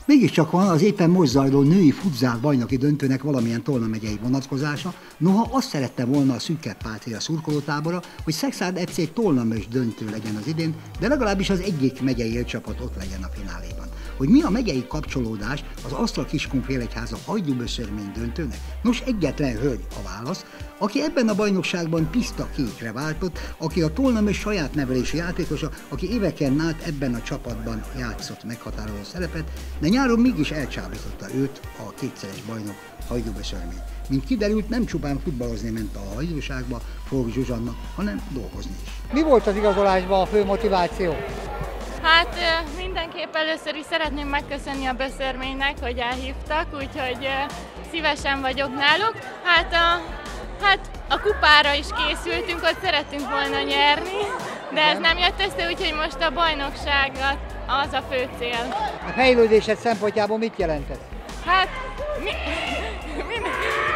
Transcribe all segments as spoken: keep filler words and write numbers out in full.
Mégiscsak van az éppen most zajló női futzál bajnoki döntőnek valamilyen Tolna megyei vonatkozása, noha azt szerette volna a szűkebb pálcél szurkolótábora, hogy Szekszárd ef cé Tolna-Mös döntő legyen az idén, de legalábbis az egyik megyei élcsapat ott legyen a fináléban. Hogy mi a megyei kapcsolódás az Asztra Kiskunfélegyháza Hajdúböszörmény döntőnek? Nos, egyetlen hölgy a válasz, aki ebben a bajnokságban tiszta kékre váltott, aki a Tolna-Mös saját nevelési játékosa, aki éveken át ebben a csapatban játszott meghatározó szerepet, de nyáron mégis elcsábította őt a kétszeres bajnok Hajdúböszörmény. Mint kiderült, nem csupán futballozni ment a Hajdúságba Folk Zsuzsanna, hanem dolgozni is. Mi volt az igazolásban a fő motiváció? Hát mindenképp először is szeretném megköszönni a Böszörménynek, hogy elhívtak, úgyhogy szívesen vagyok náluk. Hát a, hát a kupára is készültünk, ott szerettünk volna nyerni, de ez nem jött össze, úgyhogy most a bajnokságot az a fő cél. A fejlődésed szempontjából mit jelent ez? Hát mi, minden,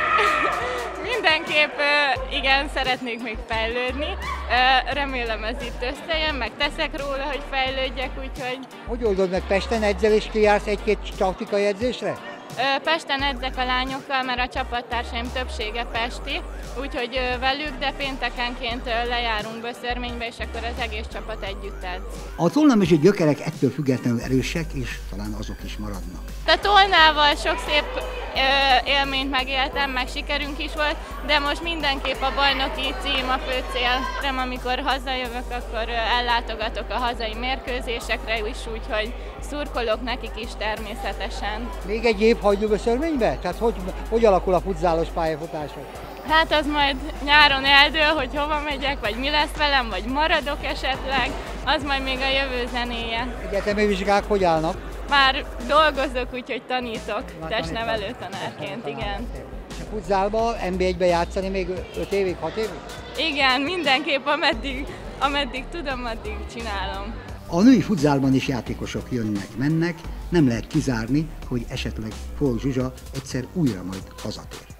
mindenképp igen, szeretnék még fejlődni. Remélem ez itt összejön, meg teszek róla, hogy fejlődjek, úgyhogy... Hogy oldod meg, Pesten edzel és kijársz egy-két taktikai edzésre? Pesten edzek a lányokkal, mert a csapattársaim többsége pesti, úgyhogy velük, de péntekenként lejárunk Böszörménybe, és akkor az egész csapat együtt edz. A tolnamösi gyökerek ettől függetlenül erősek, és talán azok is maradnak. A Tolnával sok szép élményt megéltem, meg sikerünk is volt, de most mindenképp a bajnoki cím a fő célom, amikor hazajövök, akkor ellátogatok a hazai mérkőzésekre is, úgyhogy szurkolok nekik is természetesen. Még egy év Hajdúböszörménybe? Tehát hogy, hogy alakul a futzálos pályafutásod? Hát az majd nyáron eldől, hogy hova megyek, vagy mi lesz velem, vagy maradok esetleg, az majd még a jövő zenéje. Egyetemi vizsgák hogy állnak? Már dolgozok, úgyhogy tanítok, testnevelő tanárként, igen. És a futzálba, en bé egybe játszani még öt évig, hat évig? Igen, mindenképp ameddig, ameddig tudom, addig csinálom. A női futzálban is játékosok jönnek, mennek, nem lehet kizárni, hogy esetleg Folk Zsuzsa egyszer újra majd hazatér.